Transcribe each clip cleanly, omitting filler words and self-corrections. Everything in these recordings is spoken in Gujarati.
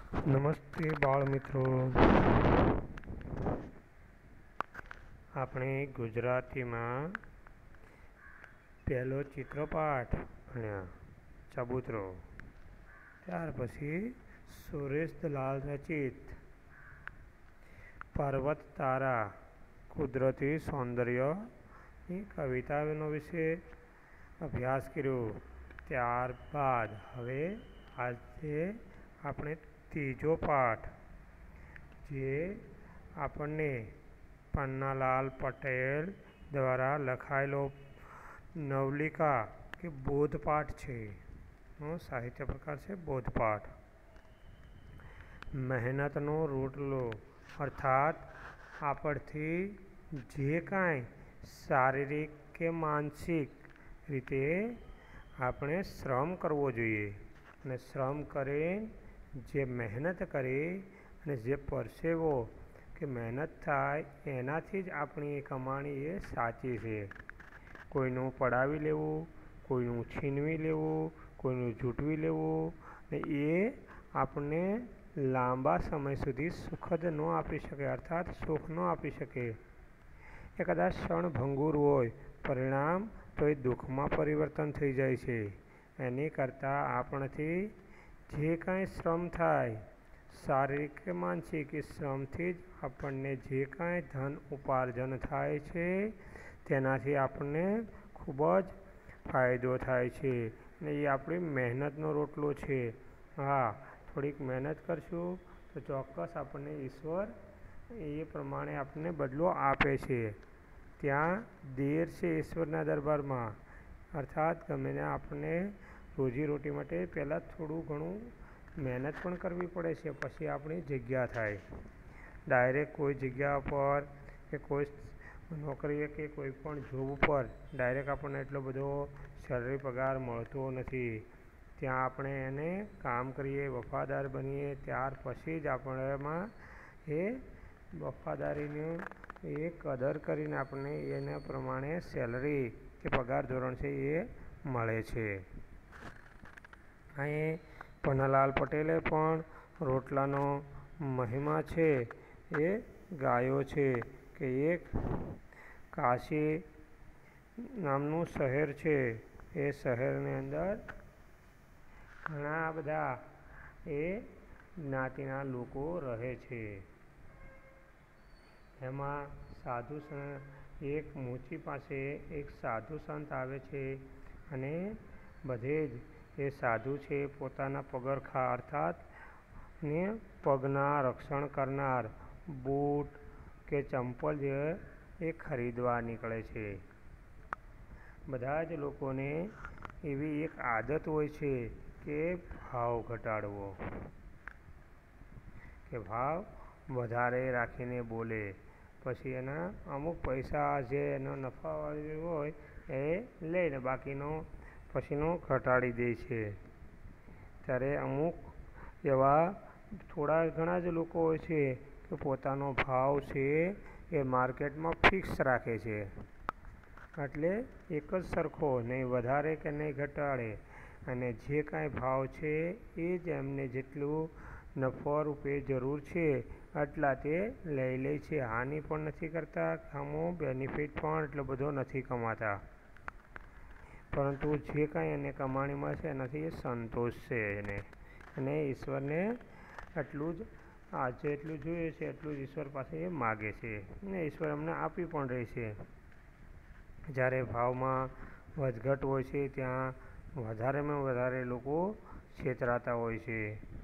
નમસ્તે બાળ મિત્રો. આપણે ગુજરાતીમાં પહેલો ચિત્રપાઠ ભણ્યા ચબૂતરો, ત્યાર પછી સુરેશ દલાલ રચિત પર્વત તારા કુદરતી સૌંદર્યની કવિતાનો વિશે અભ્યાસ કર્યો. ત્યારબાદ હવે આજે આપણે ત્રીજો પાઠ, જે આપણને પન્નાલાલ પટેલ દ્વારા લખાયેલો નવલિકા કે બોધપાઠ છે. સાહિત્ય પ્રકાર છે બોધપાઠ. મહેનતનો રોટલો, અર્થાત આપણથી જે કાંઈ શારીરિક કે માનસિક રીતે આપણે શ્રમ કરવો જોઈએ, અને શ્રમ કરે, જે મહેનત કરે અને જે પરસેવો કે મહેનત થાય એનાથી જ આપણી કમાણી એ સાચી છે. કોઈનું પડાવી લેવું, કોઈનું છીનવી લેવું, કોઈનું જૂટવી લેવું, ને એ આપણને લાંબા સમય સુધી સુખદ ન આપી શકે, અર્થાત સુખ ન આપી શકે. એ કદાચ ક્ષણભંગુર હોય, પરિણામ તો એ દુઃખમાં પરિવર્તન થઈ જાય છે. એની કરતાં આપણથી જે કાંઈ શ્રમ થાય, શારીરિક કે માનસિક, એ શ્રમથી જ આપણને જે કાંઈ ધન ઉપાર્જન થાય છે તેનાથી આપણને ખૂબ જ ફાયદો થાય છે, અને એ આપણી મહેનતનો રોટલો છે. હા, થોડીક મહેનત કરશું તો ચોક્કસ આપણને ઈશ્વર એ પ્રમાણે આપણને બદલો આપે છે. ત્યાં દેર છે ઈશ્વરના દરબારમાં, અર્થાત ગમે ને આપણને રોજીરોટી માટે પહેલાં થોડું ઘણું મહેનત પણ કરવી પડે છે, પછી આપણી જગ્યા થાય. ડાયરેક્ટ કોઈ જગ્યા પર કે કોઈ નોકરીએ કે કોઈ પણ જોબ ઉપર ડાયરેક્ટ આપણને એટલો બધો સેલરી પગાર મળતો નથી. ત્યાં આપણે એને કામ કરીએ, વફાદાર બનીએ, ત્યાર પછી જ આપણેમાં એ વફાદારીની એ કદર કરીને આપણને એના પ્રમાણે સેલરી કે પગાર ધોરણ છે એ મળે છે. અહીં પન્નાલાલ પટેલે પણ રોટલાનો મહિમા છે એ ગાયો છે, કે એક કાશી નામનું શહેર છે. એ શહેરની અંદર ઘણા બધા એ જ્ઞાતિના લોકો રહે છે. એમાં સાધુ એક મોચી પાસે એક સાધુ સંત આવે છે, અને બધે જ એ સાધુ છે પોતાના પગરખા, અર્થાત ને પગના રક્ષણ કરનાર બૂટ કે ચંપલ જે એ ખરીદવા નીકળે છે. બધા જ લોકોને એવી એક આદત હોય છે કે ભાવ ઘટાડવો, કે ભાવ વધારે રાખીને બોલે, પછી એના અમુક પૈસા જે એનો નફાવાળો હોય એ લઈને બાકીનો પછીનો ઘટાડી દે છે. ત્યારે અમુક એવા થોડા ઘણા જ લોકો હોય છે કે પોતાનો ભાવ છે એ માર્કેટમાં ફિક્સ રાખે છે, એટલે એક જ સરખો, નહીં વધારે કે નહીં ઘટાડે, અને જે કાંઈ ભાવ છે એ જ એમને જેટલું નફા રૂપે જરૂર છે આટલા તે લઈ લે છે. હાનિ પણ નથી કરતા, આમો બેનિફિટ પણ એટલો બધો નથી કમાતા, પરંતુ જે કાંઈ એને કમાણીમાં છે એનાથી એ સંતોષ છે એને, અને ઈશ્વરને એટલું જ જેટલું જોઈએ છે એટલું જ ઈશ્વર પાસે એ માગે છે, અને ઈશ્વર એમને આપી પણ રહે છે. જ્યારે ભાવમાં વધઘટ હોય છે ત્યાં વધારેમાં વધારે લોકો છેતરાતા હોય છે.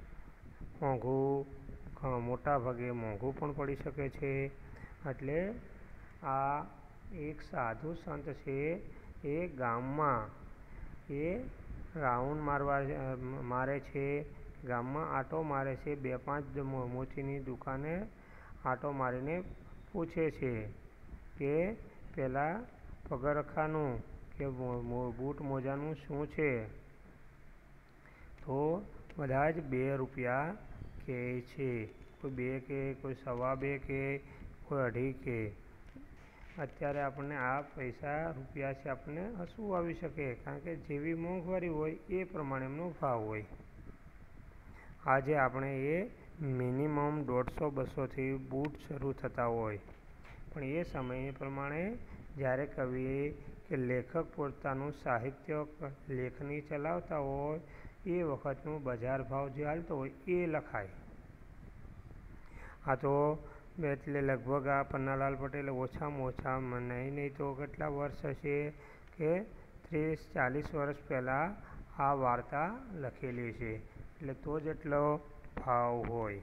મોટા ભાગે મોંઘું પણ પડી શકે છે. એટલે આ એક સાધુ સંત છે એ ગામમાં એ રાઉન્ડ મારે છે, ગામમાં આંટો મારે છે. 2-5 મોચીની દુકાને આંટો મારીને પૂછે છે કે પેલા પગરખાનું કે બૂટ મોજાનું શું છે? તો બધા જ 2 રૂપિયા કહે છે. કોઈ 2 કે, કોઈ 2.25 કે, કોઈ 2.5 કે. અત્યારે આપણને આ પૈસા રૂપિયા છે આપણને હસવું આવી શકે, કારણ કે જેવી મોંઘવારી હોય એ પ્રમાણે એમનો ભાવ હોય. આજે આપણે એ મિનિમમ 150-200થી બૂટ શરૂ થતા હોય, પણ એ સમય પ્રમાણે જ્યારે કવિ કે લેખક પોતાનું સાહિત્ય લેખની ચલાવતા હોય એ વખતનું બજાર ભાવ જે હાલતો હોય એ લખાય. આ તો એટલે લગભગ આ પન્નાલાલ પટેલે ઓછામાં ઓછા નહીં તો કેટલા વર્ષ હશે કે 30-40 વર્ષ પહેલાં આ વાર્તા લખેલી છે, એટલે તો જ એટલો ભાવ હોય.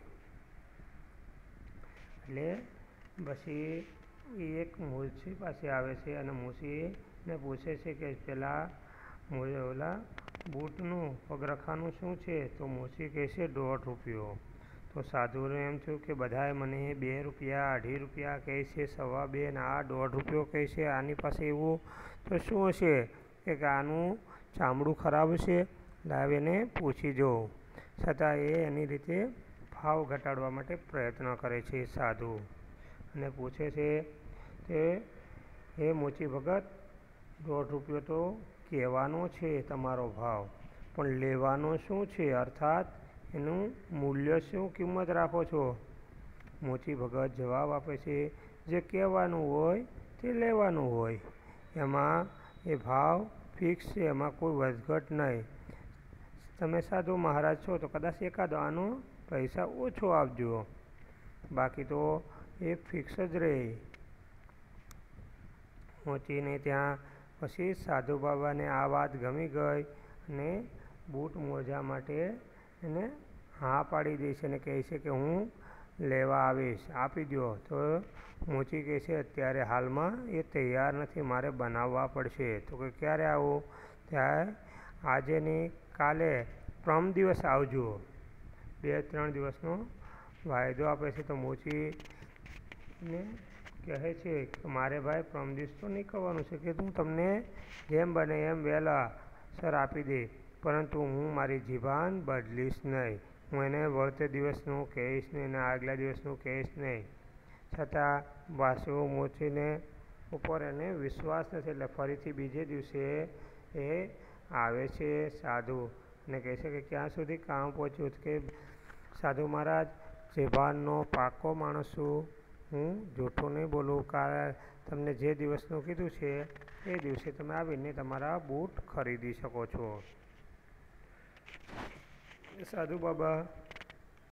એટલે પછી એક મુનશી પાસે આવે છે અને મુનશીને પૂછે છે કે પેલા ઓલા બૂટનું પગરખાનું શું છે? તો મુનશી કહે છે 1.5 રૂપિયો. તો સાધુને એમ થયું કે બધાએ મને 2 રૂપિયા 2.5 રૂપિયા કહે છે, 2.25 ને આ 1.5 રૂપિયો કહે છે, આની પાસે એવું તો શું હશે કે આનું ચામડું ખરાબ છે, લાવીને પૂછી જોઉં. છતાં એ એની રીતે ભાવ ઘટાડવા માટે પ્રયત્ન કરે છે સાધુ, અને પૂછે છે કે હે મોચી ભગત, 1.5 રૂપિયો તો કહેવાનો છે તમારો ભાવ, પણ લેવાનો શું છે? અર્થાત એનું મૂલ્ય શું કિંમત રાખો છો? મોચી ભગત જવાબ આપે છે જે કહેવાનું હોય તે લેવાનું હોય, એમાં એ ભાવ ફિક્સ છે, એમાં કોઈ વધઘટ નહીં. તમે સાધુ મહારાજ છો તો કદાચ એકાદો આનો પૈસા ઓછો આપજો, બાકી તો એ ફિક્સ જ રહે. મોચીને ત્યાં પછી સાધુ બાબાને આ વાત ગમી ગઈ અને બૂટ મોજા માટે એને હા પાડી દે છે અને કહે છે કે હું લેવા આવીશ, આપી દો. તો મોચી કહે છે અત્યારે હાલમાં એ તૈયાર નથી, મારે બનાવવા પડશે. તો કે ક્યારે આવું? ત્યારે આજે નહીં કાલે પરમ દિવસ આવજો. 2-3 દિવસનો વાયદો આપે છે. તો મોચીને કહે છે કે મારે ભાઈ પરમ દિવસ તો નીકળવાનું છે, કે હું તમને જેમ બને એમ વહેલા સર આપી દે, પરંતુ હું મારી જીભાન બદલીશ નહીં. હું એને વળતે દિવસનું કહીશ નહીં અને આગલા દિવસનું કહીશ નહીં. છતાં વાસુ મોચીને ઉપર એને વિશ્વાસ નથી, એટલે ફરીથી બીજે દિવસે એ આવે છે સાધુ અને કહે છે કે ક્યાં સુધી કામ પહોંચ્યું? કે સાધુ મહારાજ, જીભાનનો પાકો માણસ છું, હું જૂઠું નહીં બોલું. કારણ તમને જે દિવસનું કીધું છે એ દિવસે તમે આવીને તમારા બૂટ ખરીદી શકો છો. સાધુ બાબા